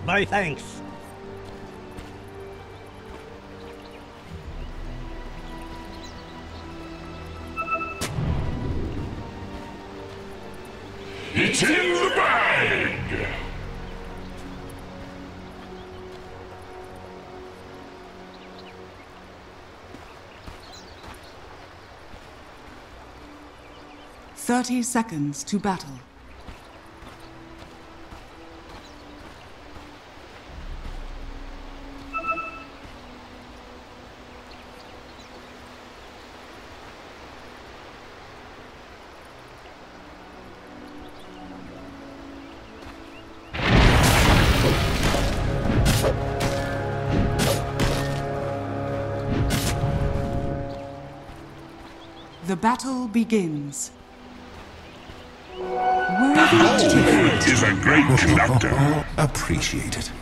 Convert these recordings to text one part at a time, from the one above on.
My thanks. It's in the bag! Thirty seconds to battle. The battle begins. Ultimate is a great conductor. Appreciate it.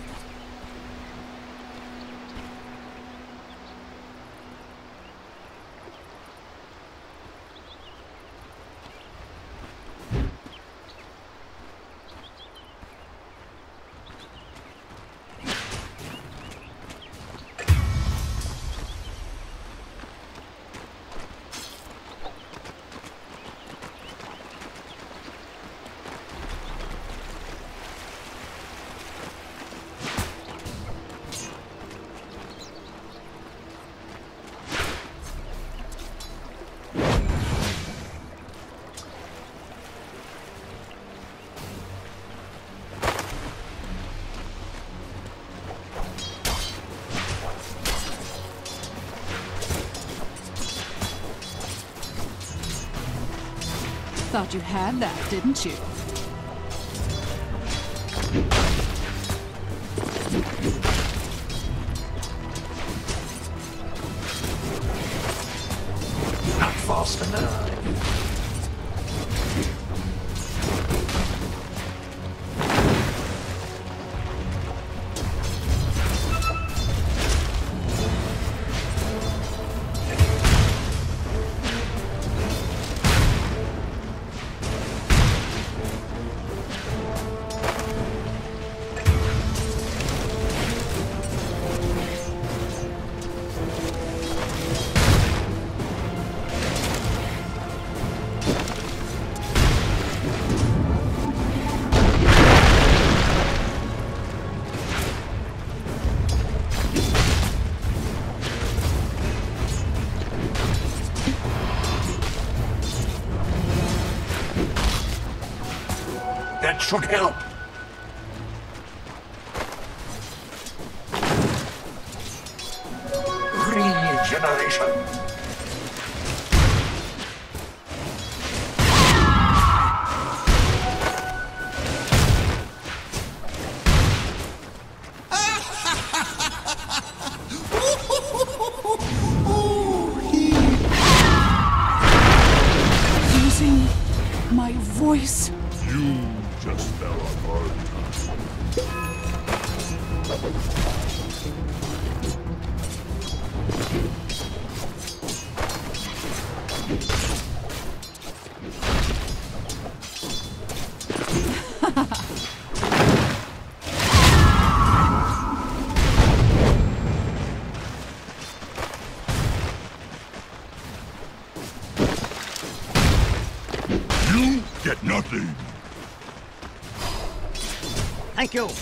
Thought you had that, didn't you? Not fast enough. That should help. Regeneration. Using my voice. You just fell on hard times. You get nothing. Thank you.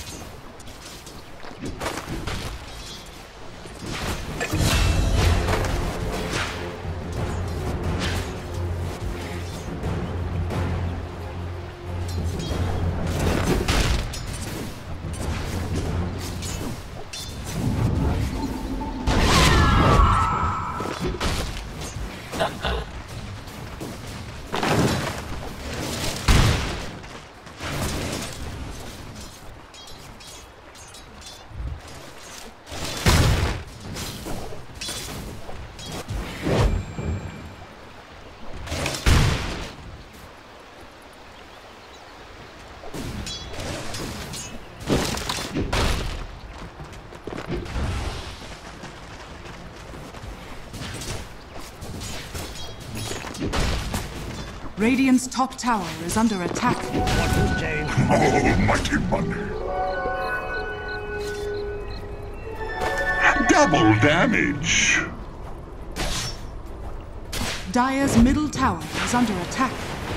Radiant's top tower is under attack. What was Jane? Almighty money. Double damage. Dire's middle tower is under attack.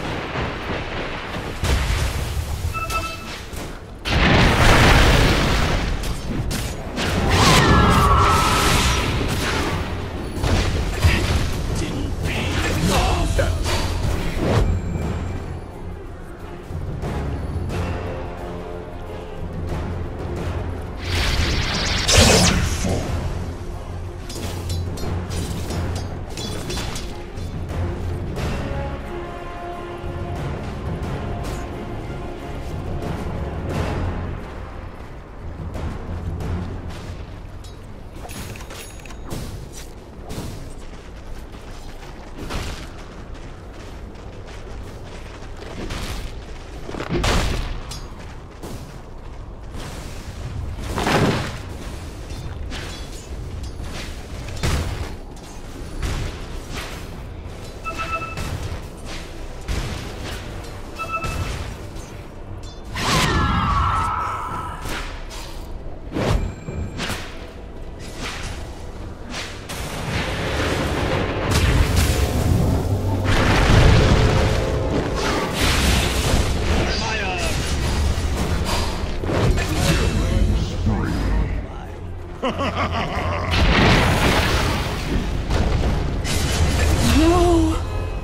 No!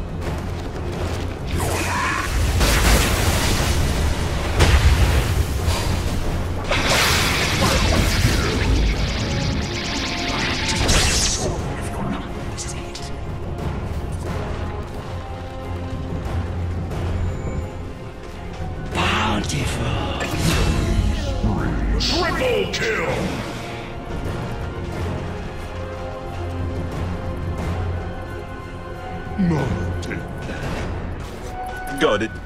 Triple kill. Mounted. Got it.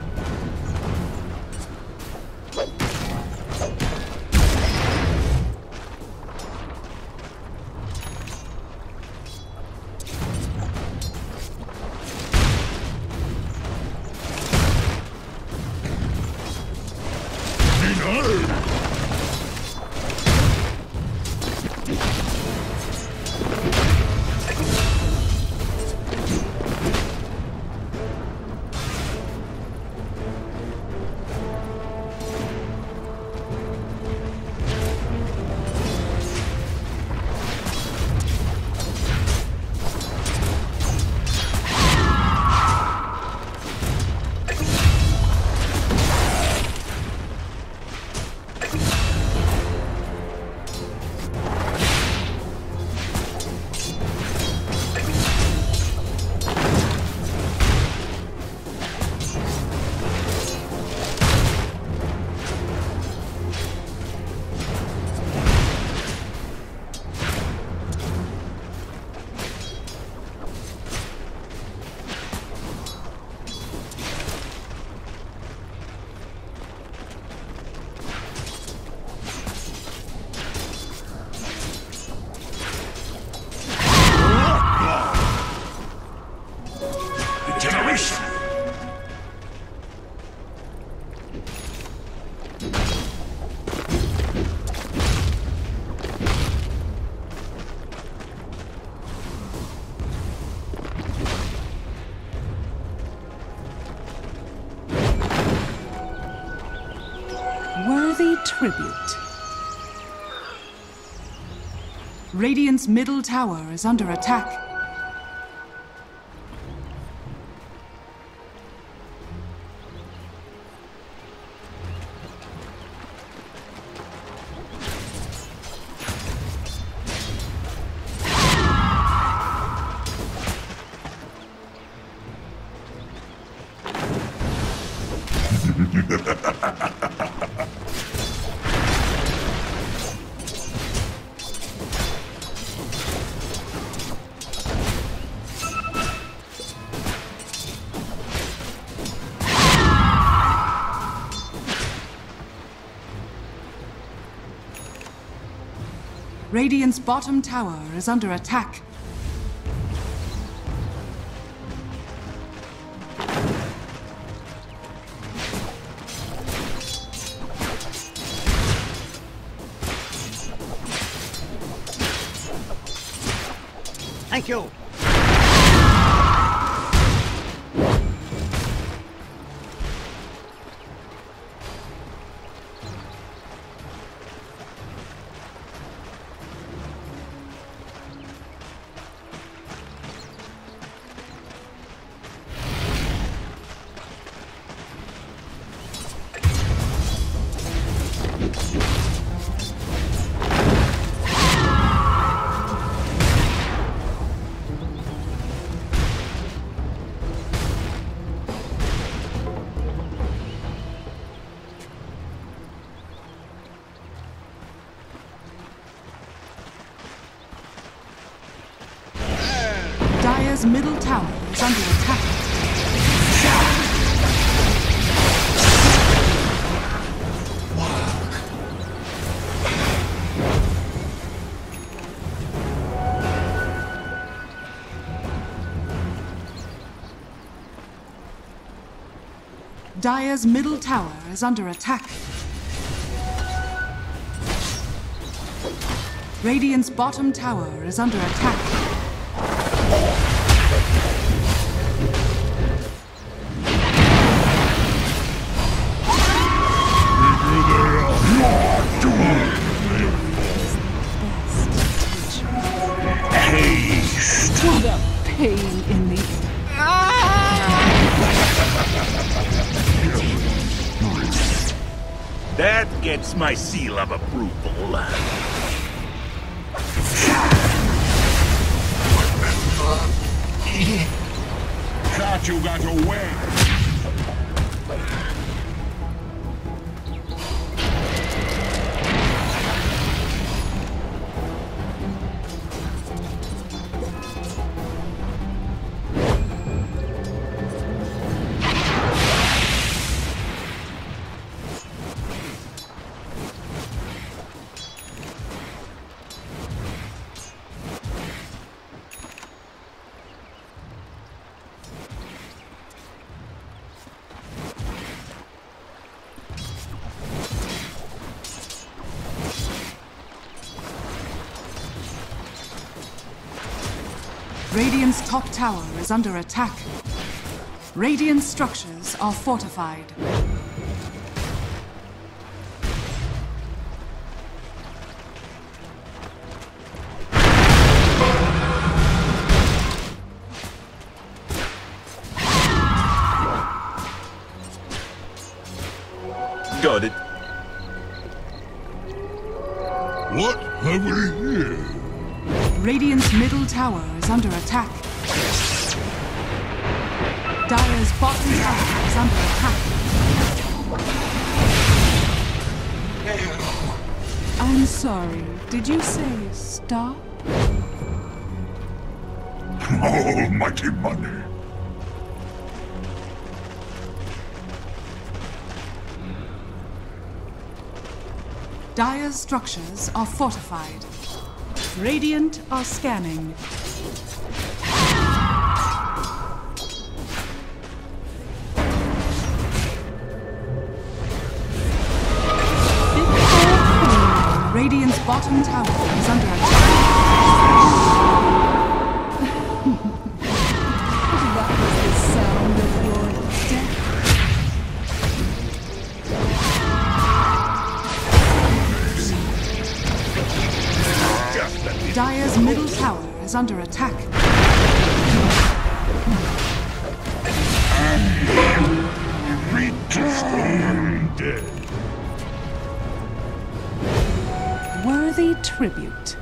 Generation. Worthy tribute. Radiant's middle tower is under attack. Radiant's bottom tower is under attack. Thank you. Dire's middle tower is under attack. Dire's middle tower is under attack. Radiant's bottom tower is under attack. What a pain in the... That gets my seal of approval. Thought you got away. Radiant's top tower is under attack. Radiant structures are fortified. Got it. What have we here? Radiant's middle tower is under attack. Dire's bottom tower is under attack. I'm sorry, did you say stop? Almighty money. Dire's structures are fortified. Radiant are scanning. Radiant's bottom tower is under attack. That was the sound of your death. Dire's middle tower is under attack. Dead. Worthy tribute.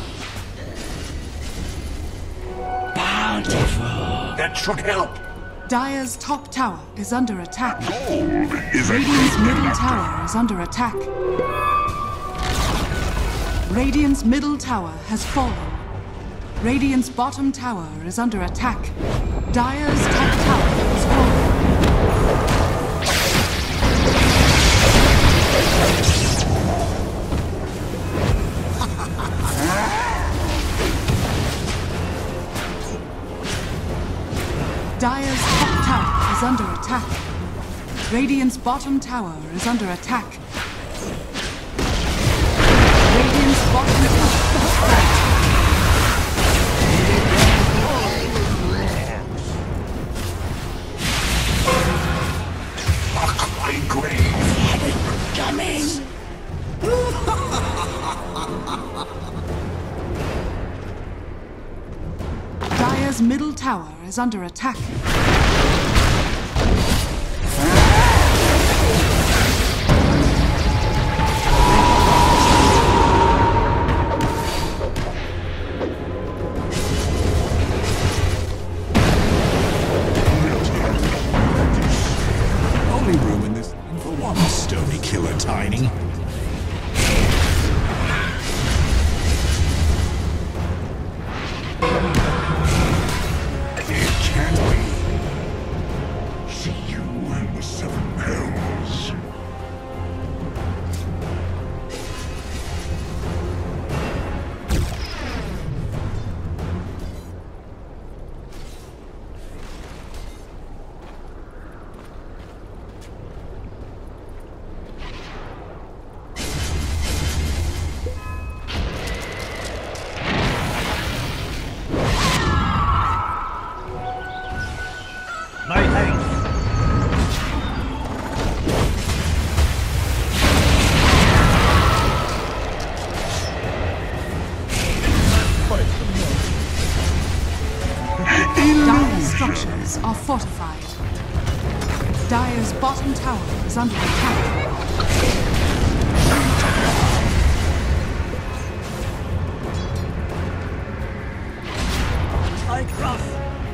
That should help. Dire's top tower is under attack. Is a Radiant's middle tower is under attack. Radiant's middle tower has fallen. Radiant's bottom tower is under attack. Dire's top tower is fallen. Dire's top tower is under attack. Radiant's bottom tower is under attack. Radiant's bottom tower. Fuck my grave. Coming. Dire's middle tower is under attack. Only room in this for one stony killer, Tiny. Can't we see you in the seven hells? My thanks. Dire's structures are fortified. Dire's bottom tower is under attack. I cross.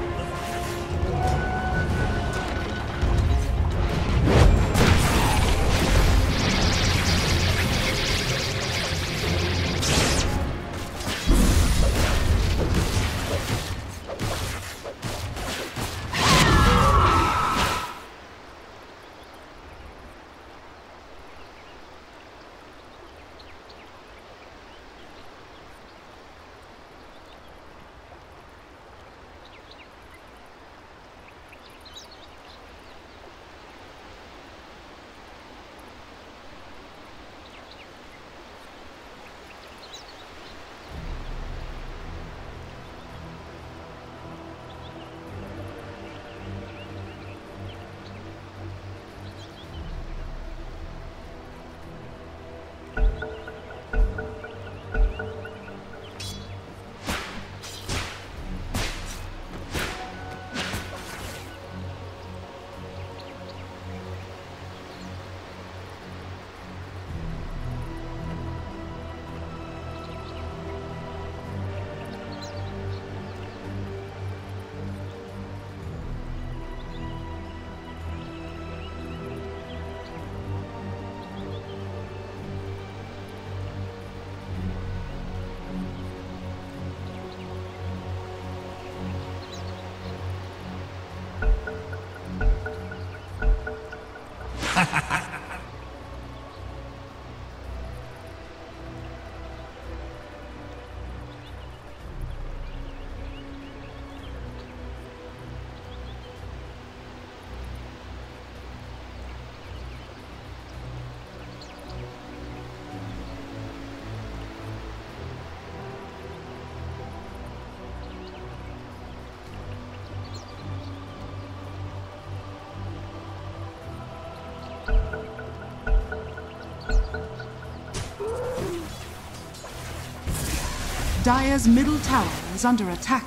Dire's middle tower is under attack.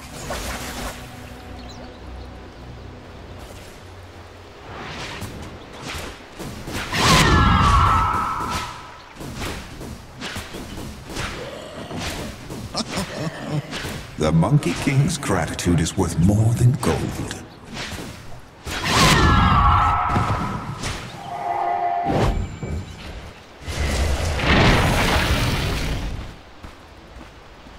The Monkey King's gratitude is worth more than gold.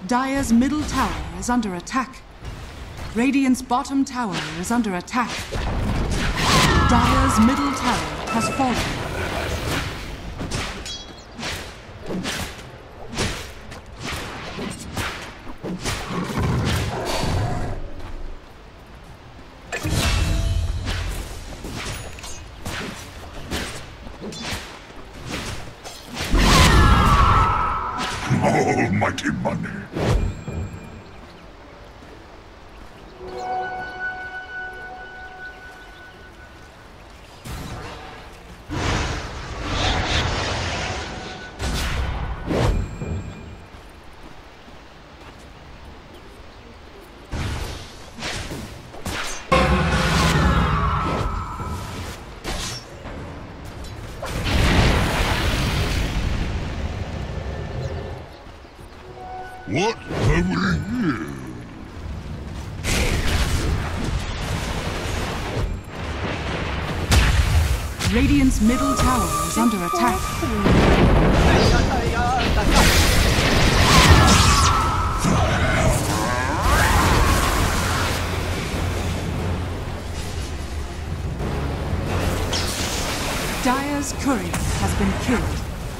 Dire's middle tower is under attack. Radiant's bottom tower is under attack. Dire's middle tower has fallen. Almighty money. What have we here? Radiant's middle tower is under attack. Dire's courier has been killed.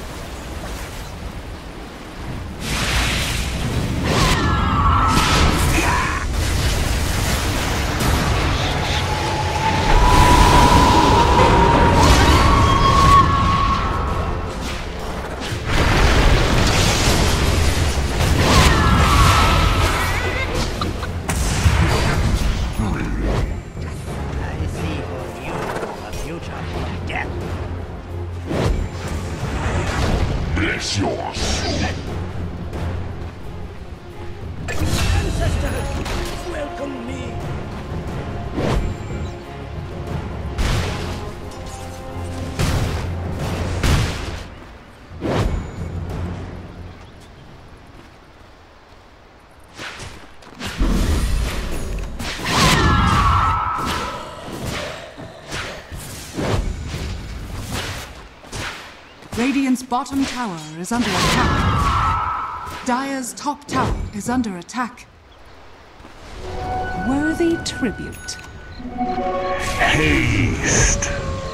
Bless your soul. Ancestors, welcome me. Radiant's bottom tower is under attack. Dire's top tower is under attack. Worthy tribute. Haste.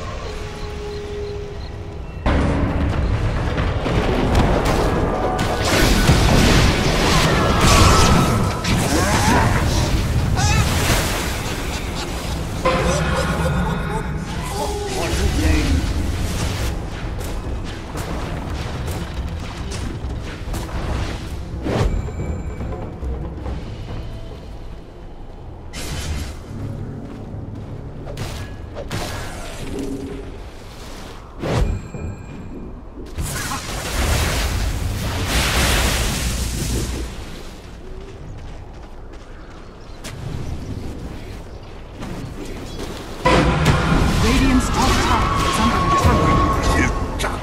Radiant's top tower is under attack.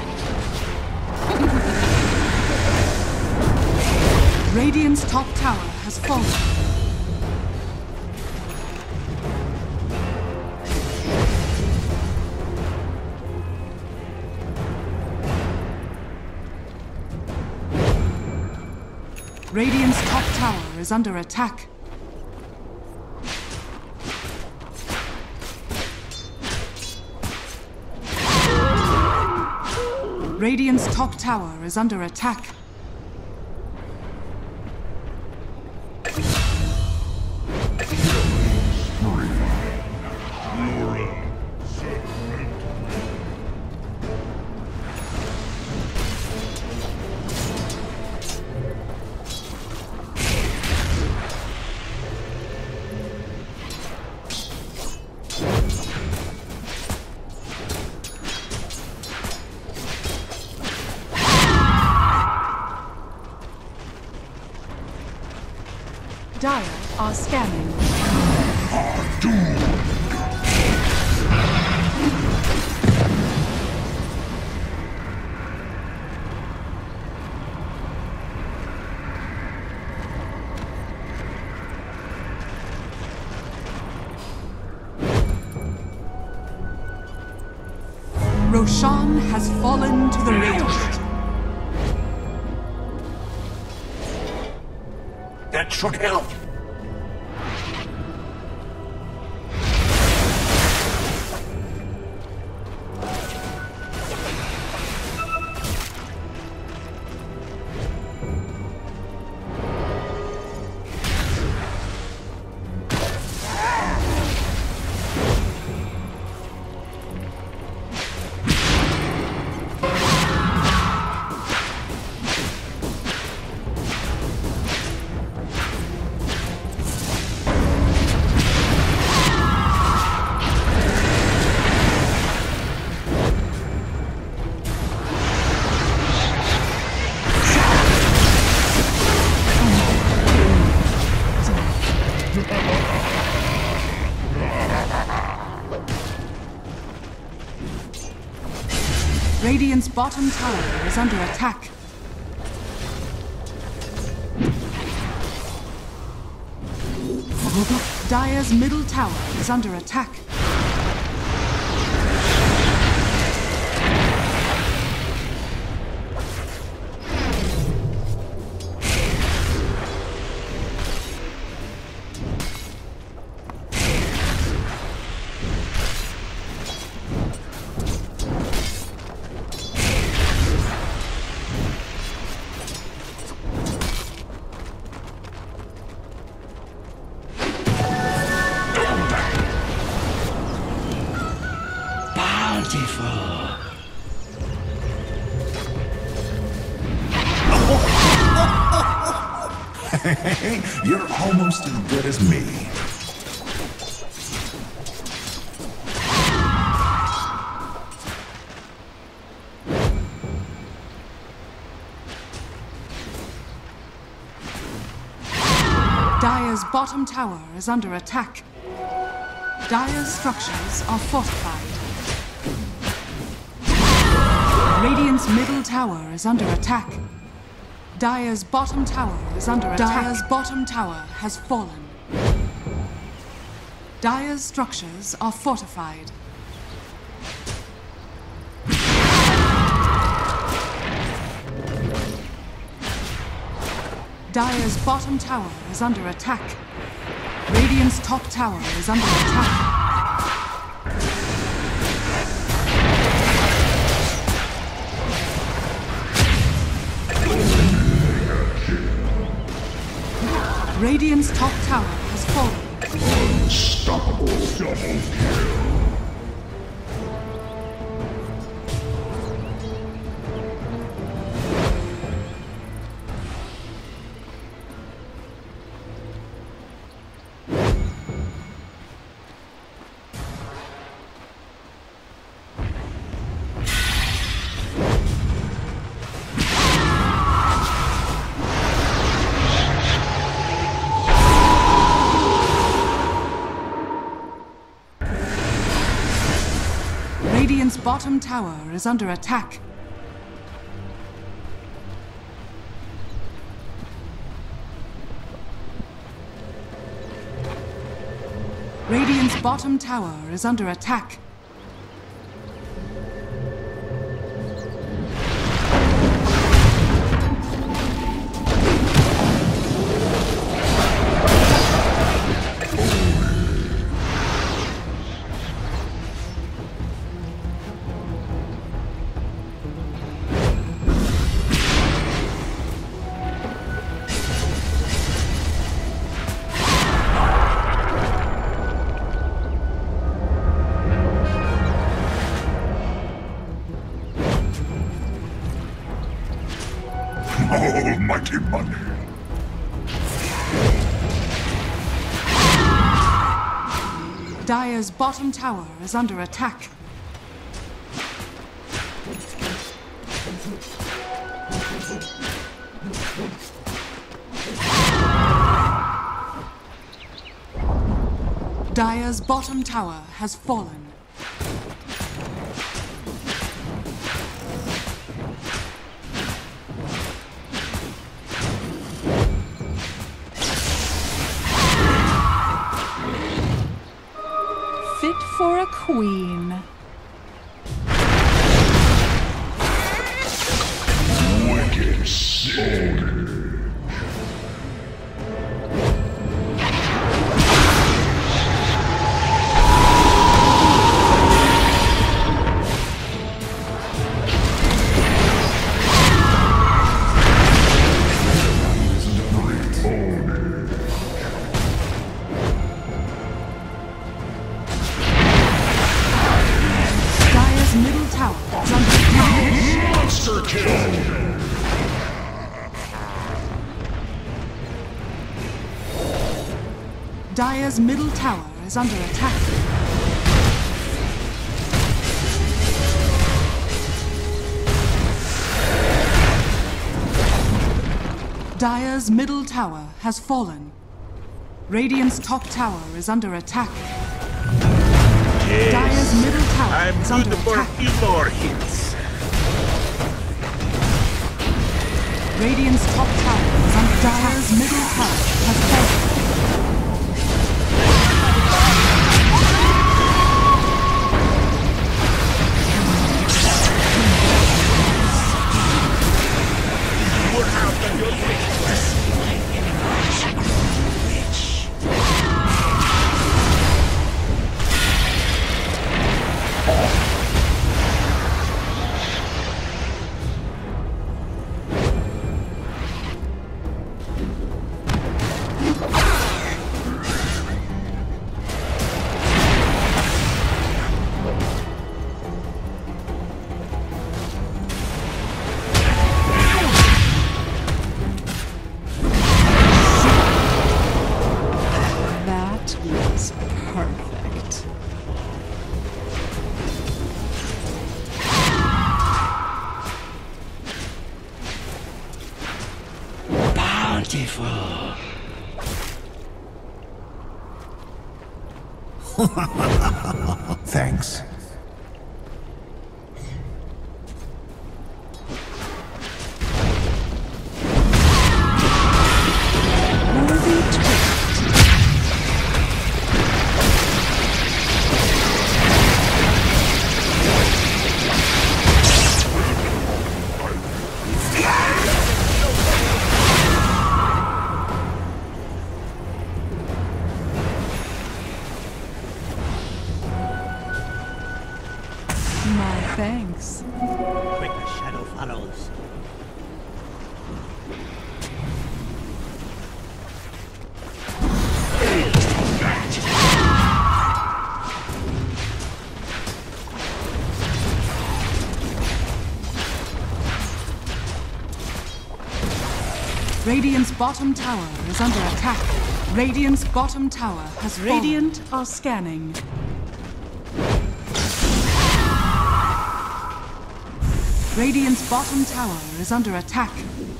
Radiant's top tower has fallen. Radiant's top tower is under attack. Radiant's top tower is under attack. Dire are scanning. Roshan has fallen to the Radiant. That should help. Radiant's bottom tower is under attack. Dire's middle tower is under attack. You're almost as good as me. Dire's bottom tower is under attack. Dire's structures are fortified. Radiant's middle tower is under attack. Dire's bottom tower is under attack. Dire's bottom tower has fallen. Dire's structures are fortified. Dire's bottom tower is under attack. Radiant's top tower is under attack. Radiant's top tower has fallen. Unstoppable. Double kill. Radiant's bottom tower is under attack. Radiant's bottom tower is under attack. Almighty money. Dire's bottom tower is under attack. Dire's bottom tower has fallen. Fit for a queen. Wicked sick. Dire's middle tower is under attack. Dire's middle tower has fallen. Radiant's top tower is under attack. Yes. Dire's middle tower I'm is under good for a attack. few more hits. Radiant's top tower is under Dire's middle tower has fallen. Perfect. Bountiful. Thanks. My thanks. Quick as shadow follows. Radiant's bottom tower is under attack. Radiant's bottom tower has fallen. Radiant are scanning. Radiant's bottom tower is under attack.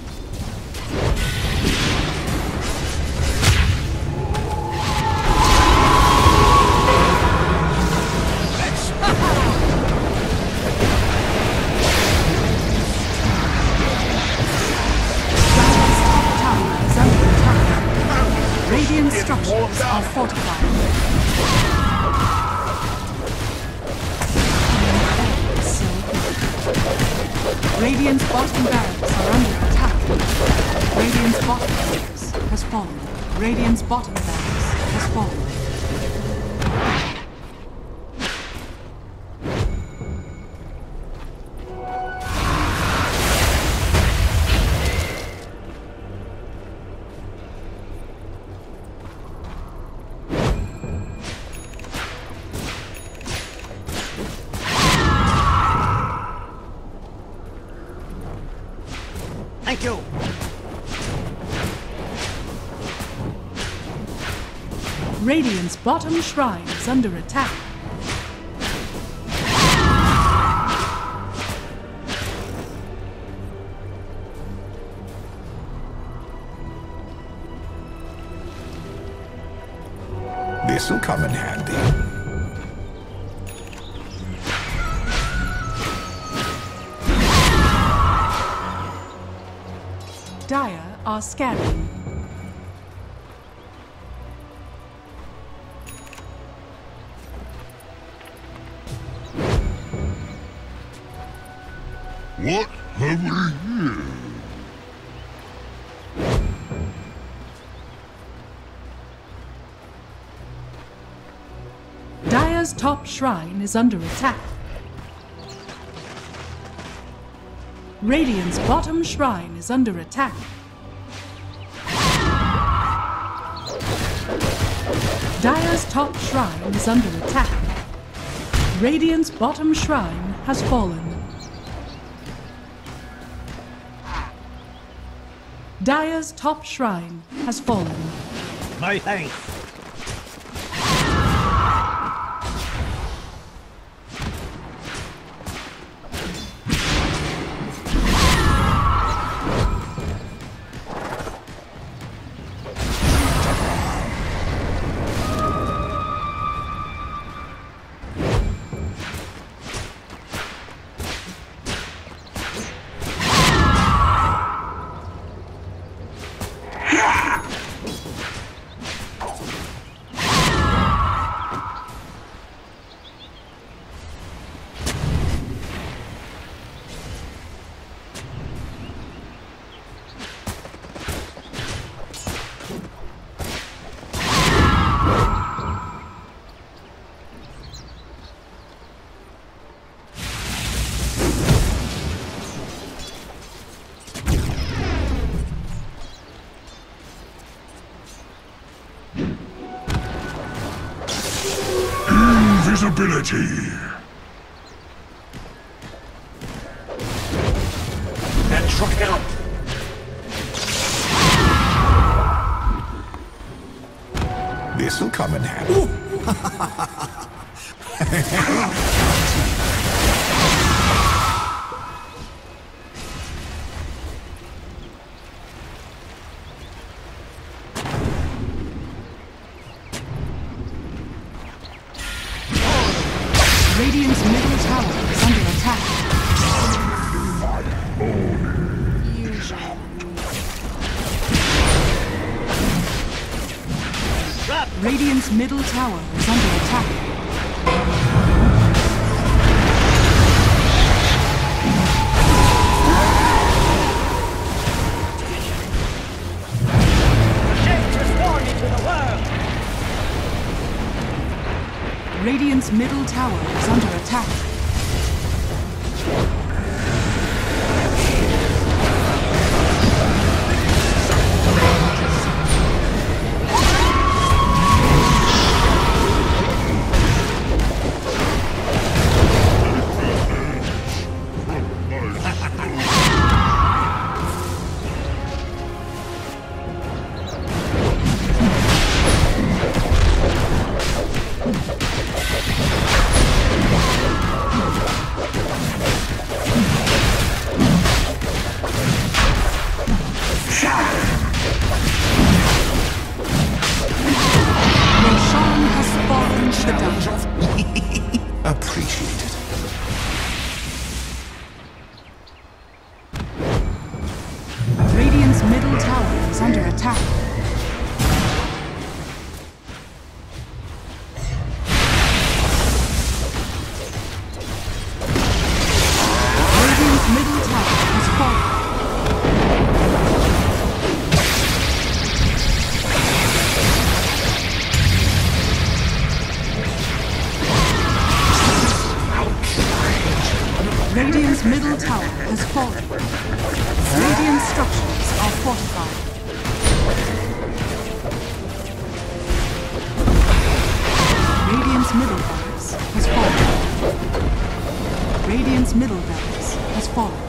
Radiant structures are fortified. Radiant's bottom barracks are under attack. Radiant's bottom barracks has fallen. Radiant's bottom barracks has fallen. Thank you. Radiant's bottom shrine is under attack. This'll come in handy. Dire are scanning. What have we here? Dire's top shrine is under attack. Radiant's bottom shrine is under attack. Dire's top shrine is under attack. Radiant's bottom shrine has fallen. Dire's top shrine has fallen. My thanks. ability. That truck out. This'll come in handy. Radiant's middle tower is under attack. Radiant's middle tower is under attack. Radiant's middle tower is under attack. Appreciated. Radiant's middle tower is under attack. Radiant's middle tower has fallen. Radiant's middle tower has fallen. Radiant structures are fortified. Radiant's middle barracks has fallen. Radiant's middle barracks has fallen.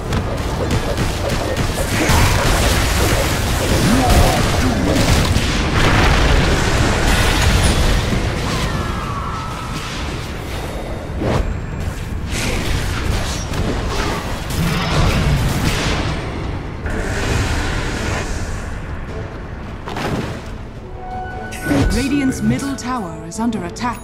Radiant's middle tower is under attack.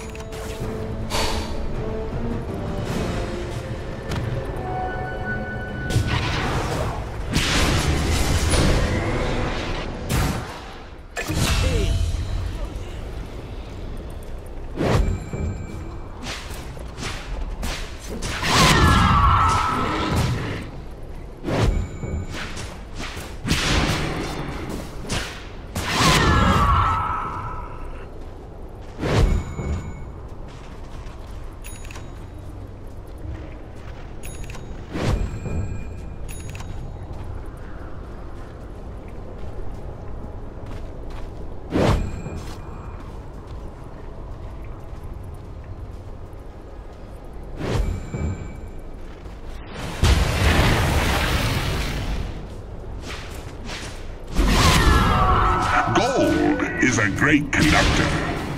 Is a great conductor.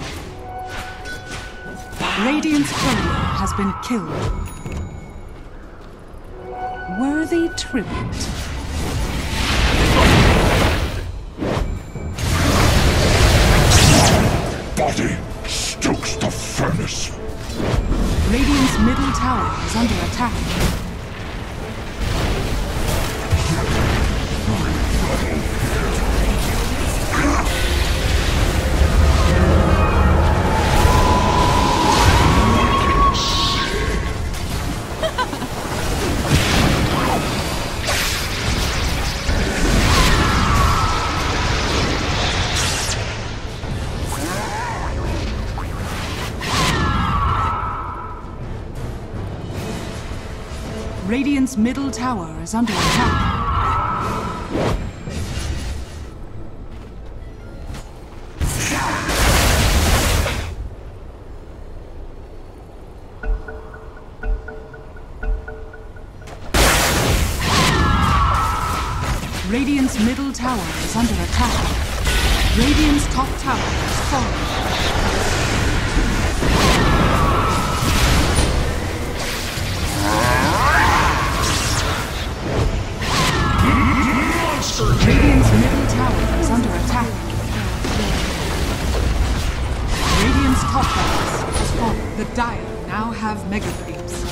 Radiant's courier has been killed. Worthy tribute. Body stokes the furnace. Radiant's middle tower is under attack. Radiant's middle tower is under attack. Radiant's middle tower is under attack. Radiant's top tower has fallen. Radiant's middle tower is under attack. Radiant's top tower has fallen. The Dire now have mega creeps.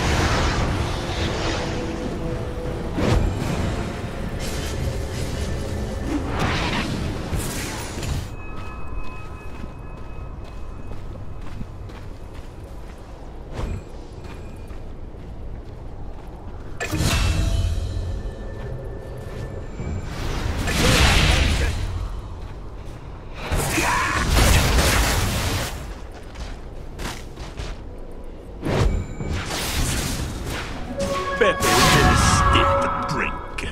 Better than a stiff drink.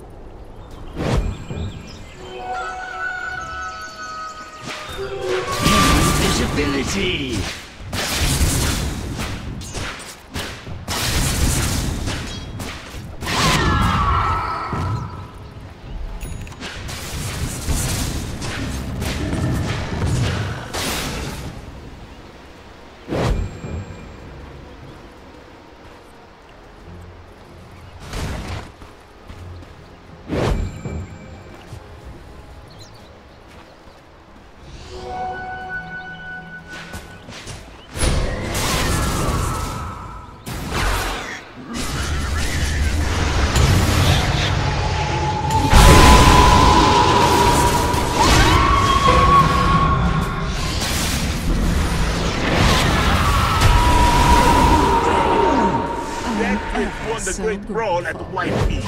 Invisibility! The So great brawl at Whitebeam.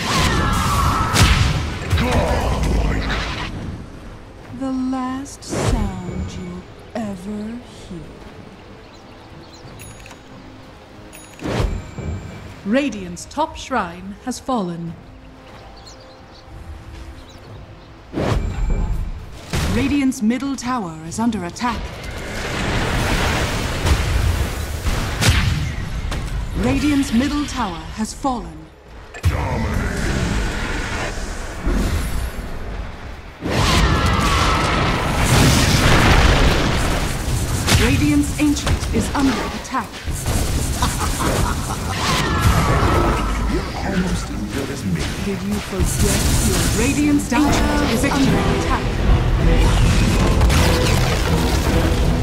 The last sound you'll ever hear. Radiant's top shrine has fallen. Radiant's middle tower is under attack. Radiant's middle tower has fallen. Radiant's ancient is under attack. You're almost as good as me. Did you forget your Radiant's ancient is under attack?